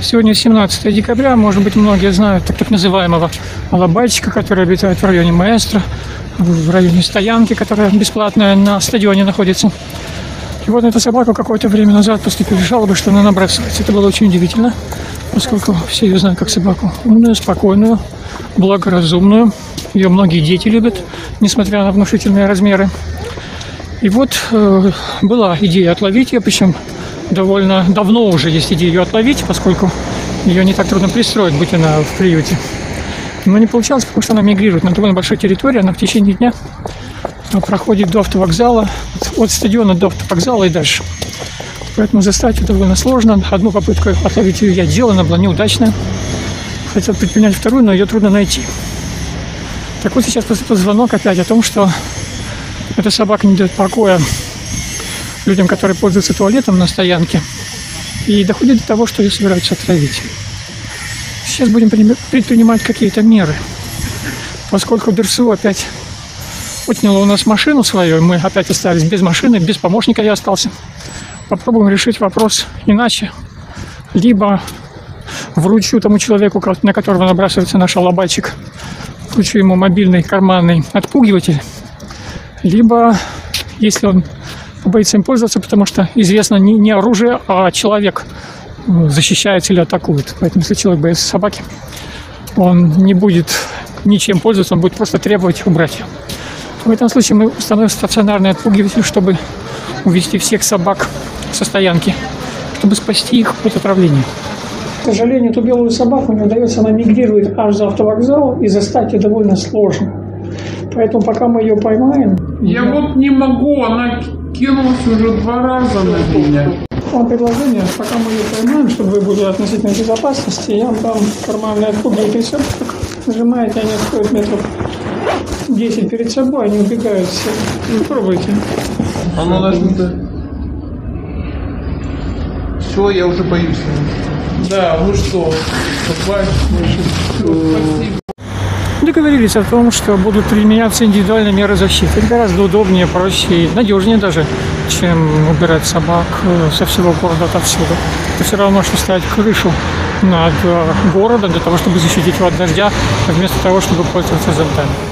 Сегодня 17 декабря, может быть, многие знают так называемого алабайчика, который обитает в районе Маэстро, в районе стоянки, которая бесплатная на стадионе находится. И вот на эту собаку какое-то время назад поступили жалобы, что она набрасывается. Это было очень удивительно, поскольку все ее знают как собаку умную, спокойную, благоразумную. Ее многие дети любят, несмотря на внушительные размеры. И вот была идея отловить ее, причем довольно давно уже есть идея ее отловить, поскольку ее не так трудно пристроить, будь она в приюте. Но не получалось, потому что она мигрирует на довольно большой территории, она в течение дня проходит до автовокзала, от стадиона до автовокзала и дальше. Поэтому заставить ее довольно сложно. Одну попытку отловить ее я делал, она была неудачная. Хотел предпринять вторую, но ее трудно найти. Так вот, сейчас поступил звонок опять о том, что эта собака не дает покоя людям, которые пользуются туалетом на стоянке, и доходит до того, что ее собираются отравить. Сейчас будем предпринимать какие-то меры, поскольку ДРСУ опять отняло у нас машину свою, и мы опять остались без машины, без помощника я остался. Попробуем решить вопрос иначе. Либо вручу тому человеку, на которого набрасывается наш алабайчик, вручу ему мобильный карманный отпугиватель, либо, если он боится им пользоваться, потому что известно не оружие, а человек защищается или атакует. Поэтому, если человек боится собаки, он не будет ничем пользоваться, он будет просто требовать убрать ее. В этом случае мы установим стационарный отпугиватель, чтобы увести всех собак со стоянки, чтобы спасти их от отравления. К сожалению, эту белую собаку не удается, она мигрирует аж за автовокзал, и застать ее довольно сложно. Поэтому пока мы ее поймаем... Я вот не могу, она кинулась уже 2 раза на меня. Вам предложение, пока мы ее поймаем, чтобы вы были относительно безопасности, я вам дам карманный отпугиватель собак. Нажимаете, они отходят метров 10 перед собой, они убегают все. Пробуйте. Оно нажмите. Все, я уже боюсь. Да, ну что, спасибо. Договорились о том, что будут применяться индивидуальные меры защиты. Это гораздо удобнее, проще и надежнее даже, чем убирать собак со всего города отовсюду. Это все равно, что ставить крышу над городом для того, чтобы защитить его от дождя, вместо того, чтобы пользоваться зонтами.